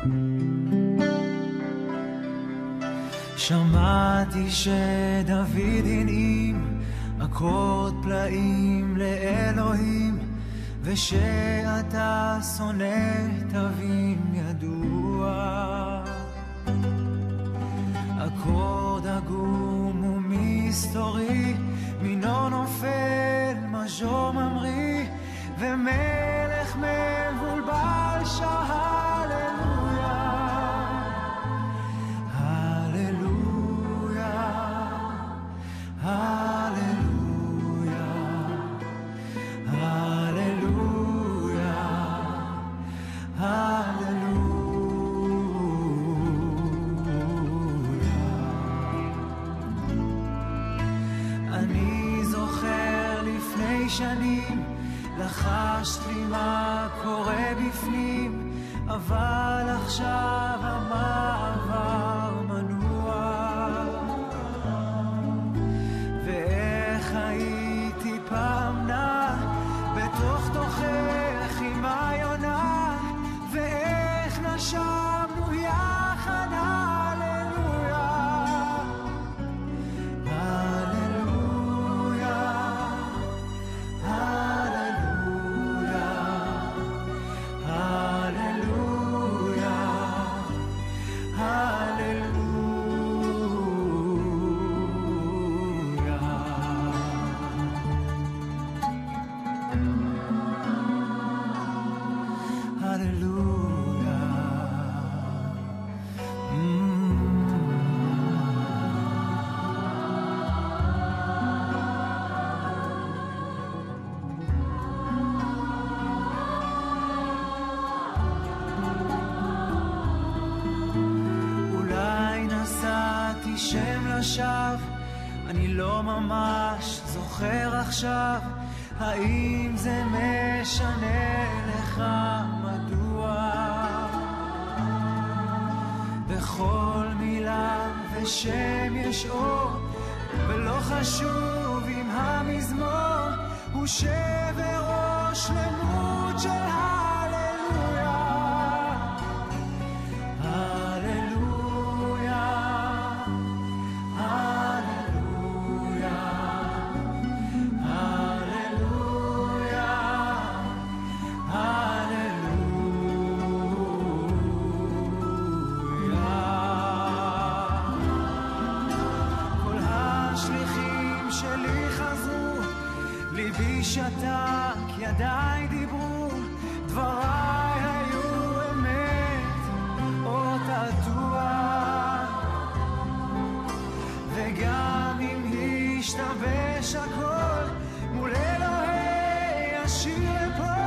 שמעתי שדוד הנעים אקורד פלאים לאלוהים, ושאתה שונא תווים ידוע. אקורד עגום ומסתורי, מינו נופל מז'ור ממריא, ומלך מבולבל שר הללויה. הללויה, הללויה, הללויה, הללויה. אני זוכר לפני שנים לחשת לי מה קורה בפנים, אבל עכשיו המעבר מנוע. ואיך הייתי פעם נע בתוך תוכך עם היונה, ואיך נשמנו יחד. הללויה, הללויה, הללויה, הללויה, הללויה, אולי נסעתי שם לשווא, אני לא ממש זוכר עכשיו. האם זה משנה לך מדוע? בכל מילה ושם יש אור, ולא חשוב אם המזמור הוא שבר או שלמות של הללויה. הללויה, הללויה, הללויה, הללויה. כל השליחים שלי חזרו, ליבי שתק, ידיי דיברו, דבריי היו אמת או תעתוע. וגם אם השתבש הכל, מול אלוהי השיר לפה.